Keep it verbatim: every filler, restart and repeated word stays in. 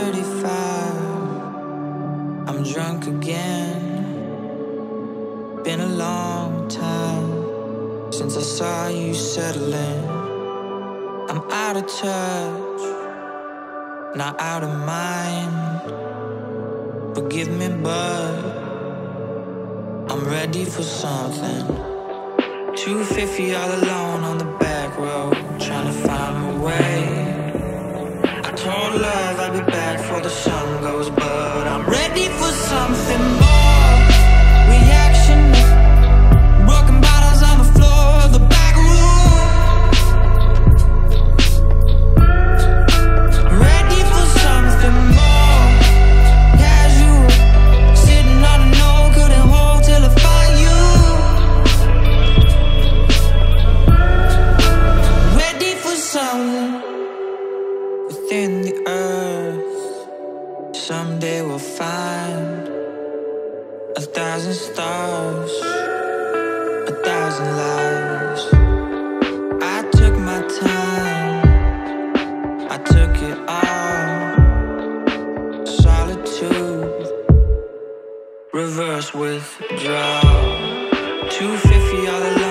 thirty-five, I'm drunk again. Been a long time since I saw you settling. I'm out of touch, not out of mind. Forgive me, but I'm ready for something. two fifty all alone on the back road, trying to find my way. I told love I'd be back before the sun goes, but I'm ready for something more. Reaction, broken bottles on the floor of the back room. Ready for something more. Casual, sitting on a no, couldn't hold till I find you. Ready for something within the earth. Someday we'll find a thousand stars, a thousand lives. I took my time, I took it all. Solitude, reverse withdrawal. two fifty all alone.